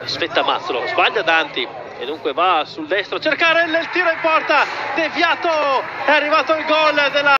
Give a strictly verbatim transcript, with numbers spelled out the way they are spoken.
aspetta Mazzolo, sbaglia Danti e dunque va sul destro a cercare il tiro in porta, deviato, è arrivato il gol della